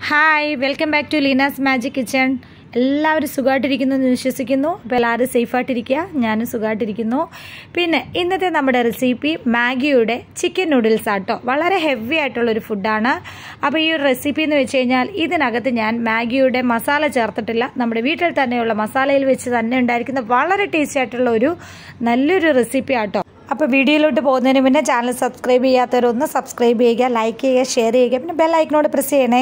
Hi, welcome back to Leena's magic kitchen. എല്ലാവരും സുഖമായിട്ടിരിക്കുന്നു എന്ന് വിശ്വസിക്കുന്നു. അപ്പോൾ എല്ലാവരും സേഫായിട്ടിരിക്കുക, ഞാനും സുഖമായിട്ടിരിക്കുന്നു. പിന്നെ ഇന്നത്തെ നമ്മുടെ റെസിപ്പി മാഗിയുടെ ചിക്കൻ നൂഡിൽസ് ആട്ടോ. വളരെ ഹെവി ആയിട്ടുള്ളൊരു ഫുഡാണ്. അപ്പോൾ ഈ ഒരു റെസിപ്പി എന്ന് വെച്ച് കഴിഞ്ഞാൽ ഇതിനകത്ത് ഞാൻ മാഗിയുടെ മസാല ചേർത്തിട്ടില്ല. നമ്മുടെ വീട്ടിൽ തന്നെയുള്ള മസാലയിൽ വെച്ച് തന്നെ ഉണ്ടായിരിക്കുന്ന വളരെ ടേസ്റ്റി ആയിട്ടുള്ള ഒരു നല്ലൊരു റെസിപ്പി ആട്ടോ. അപ്പോൾ വീഡിയോയിലോട്ട് പോകുന്നതിന് മുന്നേ ചാനൽ സബ്സ്ക്രൈബ് ചെയ്യാത്തവരൊന്ന് സബ്സ്ക്രൈബ് ചെയ്യുക, ലൈക്ക് ചെയ്യുക, ഷെയർ ചെയ്യുക, പിന്നെ ബെൽ ഐക്കണോട് പ്രസ് ചെയ്യണേ.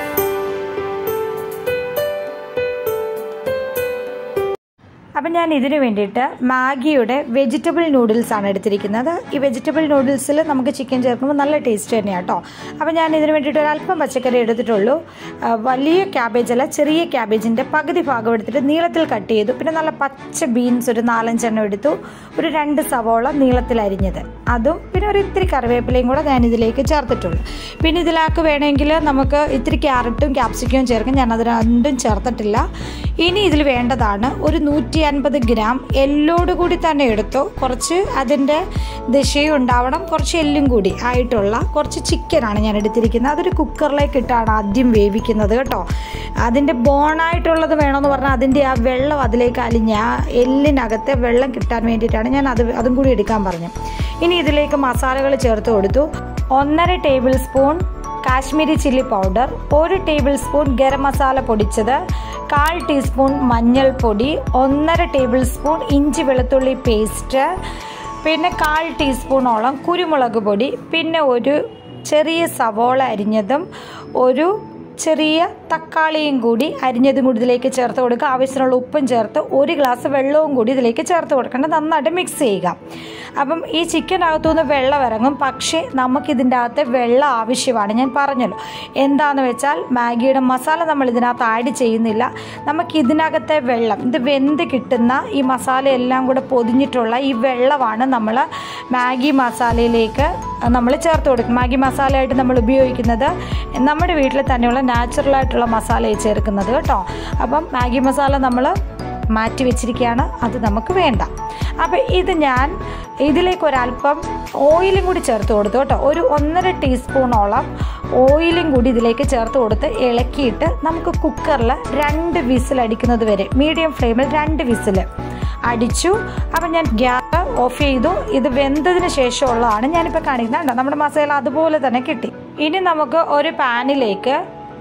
അപ്പം ഞാൻ ഇതിന് വേണ്ടിയിട്ട് മാഗിയുടെ വെജിറ്റബിൾ നൂഡിൽസാണ് എടുത്തിരിക്കുന്നത്. ഈ വെജിറ്റബിൾ നൂഡിൽസിൽ നമുക്ക് ചിക്കൻ ചേർക്കുമ്പോൾ നല്ല ടേസ്റ്റ് തന്നെയാണ് കേട്ടോ. അപ്പോൾ ഞാൻ ഇതിന് വേണ്ടിയിട്ട് ഒരല്പം പച്ചക്കറി എടുത്തിട്ടുള്ളൂ. വലിയ ക്യാബേജ് അല്ല, ചെറിയ ക്യാബേജിൻ്റെ പകുതി ഭാഗം എടുത്തിട്ട് നീളത്തിൽ കട്ട് ചെയ്തു. പിന്നെ നല്ല പച്ച ബീൻസ് ഒരു 4-5 എണ്ണം എടുത്തു. ഒരു 2 സവോള നീളത്തിൽ അരിഞ്ഞത് അതും, പിന്നെ ഒരു ഇത്തിരി കറിവേപ്പിലയും കൂടെ ഞാൻ ഇതിലേക്ക് ചേർത്തിട്ടുള്ളൂ. പിന്നെ ഇതിലേക്ക് വേണമെങ്കിൽ നമുക്ക് ഇത്തിരി ക്യാരറ്റും ക്യാപ്സിക്കവും ചേർക്കാം. ഞാനത് രണ്ടും ചേർത്തിട്ടില്ല. ഇനി ഇതിൽ വേണ്ടതാണ് ഒരു 150 ഗ്രാം എല്ലോട് കൂടി തന്നെ എടുത്തു. കുറച്ച് അതിൻ്റെ ദശയും ഉണ്ടാവണം, കുറച്ച് എല്ലും കൂടി ആയിട്ടുള്ള കുറച്ച് ചിക്കനാണ് ഞാൻ എടുത്തിരിക്കുന്നത്. അതൊരു കുക്കറിലേക്ക് ഇട്ടാണ് ആദ്യം വേവിക്കുന്നത് കേട്ടോ. അതിൻ്റെ ബോണായിട്ടുള്ളത് വേണമെന്ന് പറഞ്ഞാൽ അതിൻ്റെ ആ വെള്ളം അതിലേക്ക് അലിഞ്ഞ ആ എല്ലിനകത്തെ വെള്ളം കിട്ടാൻ വേണ്ടിയിട്ടാണ് ഞാൻ അതും കൂടി എടുക്കാൻ പറഞ്ഞു. ഇനി ഇതിലേക്ക് മസാലകൾ ചേർത്ത് കൊടുത്തു. 1.5 tablespoon Kashmiri chilli powder, 1 tablespoon garam masala പൊടിച്ചത്, 1/4 ടീസ്പൂൺ മഞ്ഞൾപ്പൊടി, 1.5 ടേബിൾ സ്പൂൺ ഇഞ്ചി വെളുത്തുള്ളി പേസ്റ്റ്, പിന്നെ 1/4 ടീസ്പൂണോളം കുരുമുളക് പൊടി, പിന്നെ ഒരു ചെറിയ സവോള അരിഞ്ഞതും ഒരു ചെറിയ തക്കാളിയും കൂടി അരിഞ്ഞതും കൂടി ഇതിലേക്ക് ചേർത്ത് കൊടുക്കുക. ആവശ്യത്തിനുള്ള ഉപ്പും ചേർത്ത് 1 ഗ്ലാസ് വെള്ളവും കൂടി ഇതിലേക്ക് ചേർത്ത് കൊടുക്കേണ്ടത്. നന്നായിട്ട് മിക്സ് ചെയ്യുക. അപ്പം ഈ ചിക്കനകത്തുനിന്ന് വെള്ളം ഇറങ്ങും, പക്ഷേ നമുക്കിതിൻ്റെ അകത്ത് വെള്ളം ആവശ്യമാണ്. ഞാൻ പറഞ്ഞല്ലോ എന്താണെന്ന് വെച്ചാൽ മാഗിയുടെ മസാല നമ്മൾ ഇതിനകത്ത് ആഡ് ചെയ്യുന്നില്ല. നമുക്കിതിനകത്തെ വെള്ളം, ഇത് വെന്ത് കിട്ടുന്ന ഈ മസാല എല്ലാം കൂടെ പൊതിഞ്ഞിട്ടുള്ള ഈ വെള്ളമാണ് നമ്മൾ മാഗി മസാലയിലേക്ക് നമ്മൾ ചേർത്ത് കൊടുക്കും. മാഗി മസാലയായിട്ട് നമ്മൾ ഉപയോഗിക്കുന്നത് നമ്മുടെ വീട്ടിൽ തന്നെയുള്ള നാച്ചുറലായിട്ടുള്ള മസാലയെ ചേർക്കുന്നത് കേട്ടോ. അപ്പം മാഗി മസാല നമ്മൾ മാറ്റി വെച്ചിരിക്കുകയാണ്, അത് നമുക്ക് വേണ്ട. അപ്പോൾ ഇത് ഞാൻ ഇതിലേക്ക് ഒരല്പം ഓയിലും കൂടി ചേർത്ത് കൊടുത്തു കേട്ടോ. ഒരു 1.5 ടീസ്പൂണോളം ഓയിലും കൂടി ഇതിലേക്ക് ചേർത്ത് കൊടുത്ത് ഇളക്കിയിട്ട് നമുക്ക് കുക്കറിൽ 2 വിസിൽ അടിക്കുന്നത് വരെ മീഡിയം ഫ്ലെയിമിൽ 2 വിസിൽ അടിച്ചു. അപ്പം ഞാൻ ഗ്യാസ് ഓഫ് ചെയ്തു. ഇത് വെന്തതിന് ശേഷമുള്ളതാണ് ഞാനിപ്പോൾ കാണിക്കുന്നത്. നമ്മുടെ മസാല അതുപോലെ തന്നെ കിട്ടി. ഇനി നമുക്ക് ഒരു പാനിലേക്ക്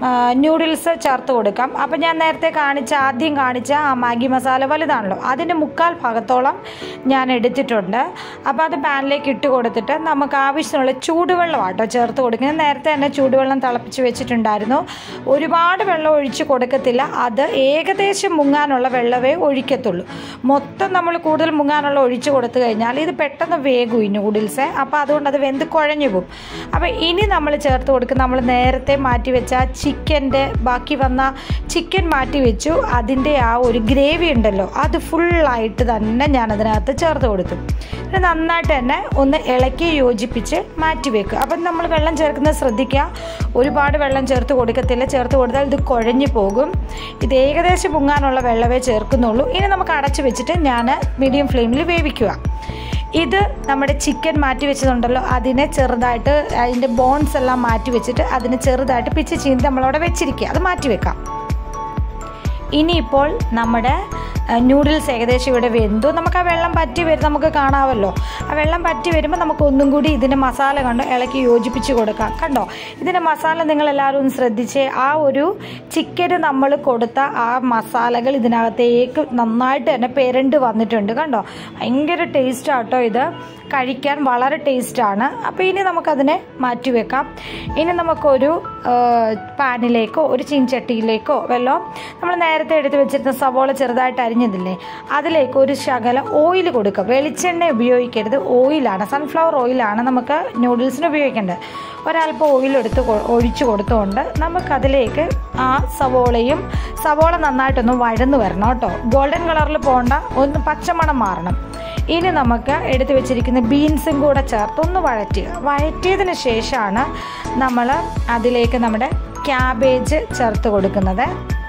നൂഡിൽസ് ചേർത്ത് കൊടുക്കാം. അപ്പം ഞാൻ നേരത്തെ ആദ്യം കാണിച്ച ആ മാഗി മസാല വലുതാണല്ലോ, അതിൻ്റെ 1/4 ഭാഗത്തോളം ഞാൻ എടുത്തിട്ടുണ്ട്. അപ്പോൾ അത് പാനിലേക്ക് ഇട്ട് കൊടുത്തിട്ട് നമുക്ക് ആവശ്യമുള്ള ചൂടുവെള്ളമാട്ടോ ചേർത്ത് കൊടുക്കുന്നത്. നേരത്തെ തന്നെ ചൂടുവെള്ളം തിളപ്പിച്ച് വെച്ചിട്ടുണ്ടായിരുന്നു. ഒരുപാട് വെള്ളം ഒഴിച്ച് കൊടുക്കത്തില്ല, അത് ഏകദേശം മുങ്ങാനുള്ള വെള്ളമേ ഒഴിക്കത്തുള്ളൂ. മൊത്തം നമ്മൾ കൂടുതൽ മുങ്ങാനുള്ള ഒഴിച്ച് കൊടുത്തു കഴിഞ്ഞാൽ ഇത് പെട്ടെന്ന് വേഗം ഈ നൂഡിൽസ്. അപ്പോൾ അതുകൊണ്ട് അത് വെന്ത് കുഴഞ്ഞു പോകും. അപ്പോൾ ഇനി നമ്മൾ ചേർത്ത് കൊടുക്കുക, നമ്മൾ നേരത്തെ മാറ്റി വെച്ച ചിക്കൻ്റെ ബാക്കി വന്ന ചിക്കൻ മാറ്റി വെച്ചു. അതിൻ്റെ ആ ഒരു ഗ്രേവി ഉണ്ടല്ലോ, അത് ഫുള്ളായിട്ട് തന്നെ ഞാൻ അതിനകത്ത് ചേർത്ത് കൊടുത്തു. പിന്നെ നന്നായിട്ട് തന്നെ ഒന്ന് ഇളക്കി യോജിപ്പിച്ച് മാറ്റി വെക്കുക. അപ്പം നമ്മൾ വെള്ളം ചേർക്കുന്നത് ശ്രദ്ധിക്കുക, ഒരുപാട് വെള്ളം ചേർത്ത് കൊടുക്കത്തില്ല. ചേർത്ത് കൊടുത്താൽ ഇത് കുഴഞ്ഞു പോകും. ഇത് ഏകദേശം മുങ്ങാനുള്ള വെള്ളമേ ചേർക്കുന്നുള്ളൂ. ഇനി നമുക്ക് അടച്ചു വെച്ചിട്ട് ഞാൻ മീഡിയം ഫ്ലെയിമിൽ വേവിക്കുക. ഇത് നമ്മുടെ ചിക്കൻ മാറ്റി വെച്ചതുണ്ടല്ലോ, അതിനെ ചെറുതായിട്ട് അതിൻ്റെ ബോൺസ് എല്ലാം മാറ്റി വെച്ചിട്ട് അതിനെ ചെറുതായിട്ട് പിച്ച് ചീന്തി നമ്മളവിടെ വെച്ചിരിക്കുക. അത് മാറ്റി വെക്കാം. ഇനിയിപ്പോൾ നമ്മുടെ നൂഡിൽസ് ഏകദേശം ഇവിടെ വെന്തു. നമുക്ക് ആ വെള്ളം പറ്റി വരും, നമുക്ക് കാണാമല്ലോ. ആ വെള്ളം പറ്റി വരുമ്പോൾ നമുക്ക് ഒന്നും കൂടി ഇതിൻ്റെ മസാല കണ്ടോ ഇളക്കി യോജിപ്പിച്ച് കൊടുക്കാം. കണ്ടോ ഇതിൻ്റെ മസാല നിങ്ങളെല്ലാവരും ഒന്ന് ശ്രദ്ധിച്ച്, ആ ഒരു ചിക്കന് നമ്മൾ കൊടുത്ത ആ മസാലകൾ ഇതിനകത്തേക്ക് നന്നായിട്ട് തന്നെ പെരണ്ട് വന്നിട്ടുണ്ട്. കണ്ടോ ഭയങ്കര ടേസ്റ്റാട്ടോ, ഇത് കഴിക്കാൻ വളരെ ടേസ്റ്റാണ്. അപ്പോൾ ഇനി നമുക്കതിനെ മാറ്റി വെക്കാം. ഇനി നമുക്കൊരു പാനിലേക്കോ ഒരു ചീൻചട്ടിയിലേക്കോ വല്ലോ നമ്മൾ നേരത്തെ എടുത്ത് വെച്ചിരുന്ന സവോള ചെറുതായിട്ട് അരിഞ്ഞതില്ലേ, അതിലേക്ക് ഒരു ശകലം ഓയിൽ കൊടുക്കുക. വെളിച്ചെണ്ണ ഉപയോഗിക്കരുത്, ഓയിലാണ്, സൺഫ്ലവർ ഓയിലാണ് നമുക്ക് നൂഡിൽസിന് ഉപയോഗിക്കേണ്ടത്. ഒരല്പം ഓയിലെടുത്ത് ഒഴിച്ചു കൊടുത്തുകൊണ്ട് നമുക്കതിലേക്ക് ആ സവോള നന്നായിട്ടൊന്ന് വഴന്ന് വരണം കേട്ടോ. ഗോൾഡൻ കളറിൽ പോകണ്ട, ഒന്ന് പച്ചമണം മാറണം. ഇനി നമുക്ക് എടുത്തു വെച്ചിരിക്കുന്ന ബീൻസും കൂടെ ചേർത്ത് ഒന്ന് വഴറ്റിയതിന് ശേഷമാണ് നമ്മൾ അതിലേക്ക് നമ്മുടെ ക്യാബേജ് ചേർത്ത് കൊടുക്കുന്നത്.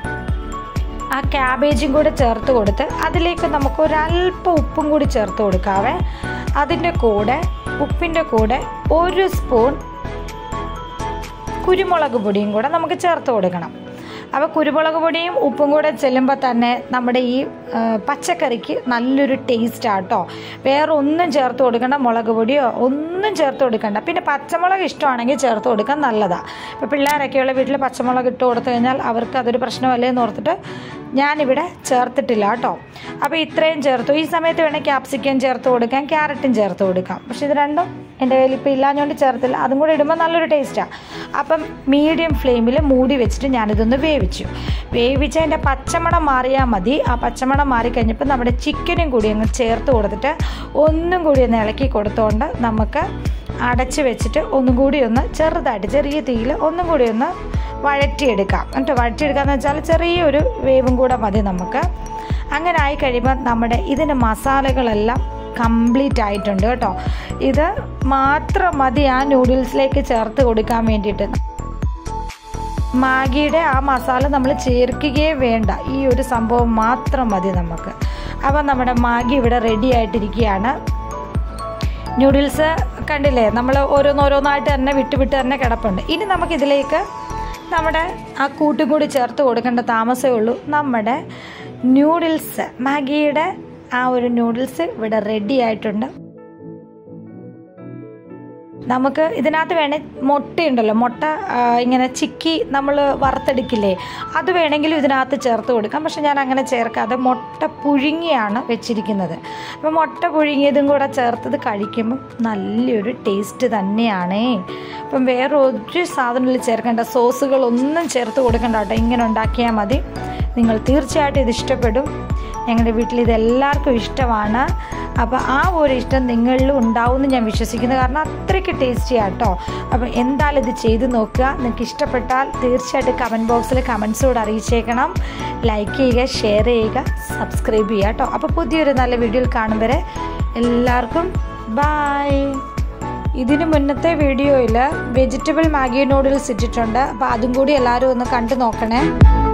ആ ക്യാബേജും കൂടെ ചേർത്ത് കൊടുത്ത് അതിലേക്ക് നമുക്ക് ഒരല്പം ഉപ്പും കൂടി ചേർത്ത് കൊടുക്കാവേ. അതിൻ്റെ കൂടെ ഉപ്പിൻ്റെ കൂടെ 1 സ്പൂൺ കുരുമുളക് പൊടിയും കൂടെ നമുക്ക് ചേർത്ത് കൊടുക്കണം. അപ്പോൾ കുരുമുളക് പൊടിയും ഉപ്പും കൂടെ ചെല്ലുമ്പോൾ തന്നെ നമ്മുടെ ഈ പച്ചക്കറിക്ക് നല്ലൊരു ടേസ്റ്റാണ് കേട്ടോ. വേറെ ഒന്നും ചേർത്ത് കൊടുക്കണ്ട, മുളക് പൊടിയോ ഒന്നും ചേർത്ത് കൊടുക്കണ്ട. പിന്നെ പച്ചമുളക് ഇഷ്ടമാണെങ്കിൽ ചേർത്ത് കൊടുക്കാൻ നല്ലതാണ്. ഇപ്പോൾ പിള്ളേരൊക്കെയുള്ള വീട്ടിൽ പച്ചമുളക് ഇട്ട് കൊടുത്തു കഴിഞ്ഞാൽ അവർക്ക് അതൊരു പ്രശ്നമല്ലേ എന്ന് ഓർത്തിട്ട് ഞാനിവിടെ ചേർത്തിട്ടില്ല കേട്ടോ. അപ്പോൾ ഇത്രയും ചേർത്തു. ഈ സമയത്ത് വേണമെങ്കിൽ ക്യാപ്സിക്കം ചേർത്ത് കൊടുക്കാം, ക്യാരറ്റും ചേർത്ത് കൊടുക്കാം. പക്ഷേ ഇത് രണ്ടും എൻ്റെ കയ്യിൽ ഇപ്പോൾ ഇല്ലാഞ്ഞുകൊണ്ട് ചേർത്തില്ല. അതും കൂടി ഇടുമ്പോൾ നല്ലൊരു ടേസ്റ്റാണ്. അപ്പം മീഡിയം ഫ്ലെയിമിൽ മൂടി വെച്ചിട്ട് ഞാനിതൊന്ന് വേവിച്ച് അതിൻ്റെ പച്ചമണം മാറിയാൽ മതി. ആ പച്ചമണം മാറിക്കഴിഞ്ഞപ്പോൾ നമ്മുടെ ചിക്കനും കൂടി അങ്ങ് ചേർത്ത് കൊടുത്തിട്ട് ഒന്നും കൂടി ഒന്ന് ഇളക്കി കൊടുത്തുകൊണ്ട് നമുക്ക് അടച്ച് വെച്ചിട്ട് ഒന്നും കൂടി ഒന്ന് ചെറുതായിട്ട് ചെറിയ തീയിൽ ഒന്നും കൂടി ഒന്ന് വഴറ്റിയെടുക്കാം. എന്നിട്ട് വഴറ്റിയെടുക്കാമെന്ന് വെച്ചാൽ ചെറിയൊരു വേവും കൂടെ മതി നമുക്ക്. അങ്ങനെ ആയി കഴിയുമ്പോൾ നമ്മുടെ ഇതിൻ്റെ മസാലകളെല്ലാം കംപ്ലീറ്റ് ആയിട്ടുണ്ട് കേട്ടോ. ഇത് മാത്രം മതി ആ നൂഡിൽസിലേക്ക് ചേർത്ത് കൊടുക്കാൻ വേണ്ടിയിട്ട്. മാഗിയുടെ ആ മസാല നമ്മൾ ചേർക്കുകയേ വേണ്ട, ഈ ഒരു സംഭവം മാത്രം മതി നമുക്ക്. അപ്പം നമ്മുടെ മാഗി ഇവിടെ റെഡി ആയിട്ടിരിക്കുകയാണ്. നൂഡിൽസ് കണ്ടില്ലേ, നമ്മൾ ഓരോന്നോരോന്നായിട്ട് തന്നെ വിട്ട് തന്നെ കിടപ്പുണ്ട്. ഇനി നമുക്കിതിലേക്ക് നമ്മുടെ ആ കൂട്ടും കൂടി ചേർത്ത് കൊടുക്കേണ്ട താമസമേ ഉള്ളൂ. നമ്മുടെ നൂഡിൽസ്, മാഗിയുടെ ആ ഒരു നൂഡിൽസ് ഇവിടെ റെഡി ആയിട്ടുണ്ട്. നമുക്ക് ഇതിനകത്ത് മുട്ടയുണ്ടല്ലോ, മുട്ട ഇങ്ങനെ ചിക്കി നമ്മൾ വറുത്തെടുക്കില്ലേ, അത് വേണമെങ്കിലും ഇതിനകത്ത് ചേർത്ത് കൊടുക്കാം. പക്ഷെ ഞാൻ അങ്ങനെ ചേർക്കാതെ മുട്ട പുഴുങ്ങിയാണ് വെച്ചിരിക്കുന്നത്. അപ്പോൾ മുട്ട പുഴുങ്ങിയതും കൂടെ ചേർത്തത് കഴിക്കുമ്പം നല്ലൊരു ടേസ്റ്റ് തന്നെയാണേ. അപ്പം വേറെ ഒരു സാധനത്തിൽ ചേർക്കേണ്ട, സോസുകളൊന്നും ചേർത്ത് കൊടുക്കേണ്ട കേട്ടോ. ഇങ്ങനെ ഉണ്ടാക്കിയാൽ മതി. നിങ്ങൾ തീർച്ചയായിട്ടും ഇത് ഇഷ്ടപ്പെടും. ഞങ്ങളുടെ വീട്ടിൽ ഇതെല്ലാവർക്കും ഇഷ്ടമാണ്. അപ്പോൾ ആ ഒരു ഇഷ്ടം നിങ്ങളിലും ഉണ്ടാവുമെന്ന് ഞാൻ വിശ്വസിക്കുന്നു. കാരണം അത്രയ്ക്ക് ടേസ്റ്റിയാണ് കേട്ടോ. അപ്പം എന്തായാലും ഇത് ചെയ്ത് നോക്കുക. നിങ്ങൾക്ക് ഇഷ്ടപ്പെട്ടാൽ തീർച്ചയായിട്ടും കമൻറ്റ് ബോക്സിൽ കമൻസോട് അറിയിച്ചേക്കണം. ലൈക്ക് ചെയ്യുക, ഷെയർ ചെയ്യുക, സബ്സ്ക്രൈബ് ചെയ്യുക കേട്ടോ. അപ്പോൾ പുതിയൊരു നല്ല വീഡിയോയിൽ കാണും വരെ എല്ലാവർക്കും ബായ്. ഇതിന് മുന്നത്തെ വീഡിയോയിൽ വെജിറ്റബിൾ മാഗി നൂഡിൽസ് ഇട്ടിട്ടുണ്ട്. അപ്പോൾ അതും കൂടി എല്ലാവരും ഒന്ന് കണ്ടു നോക്കണേ.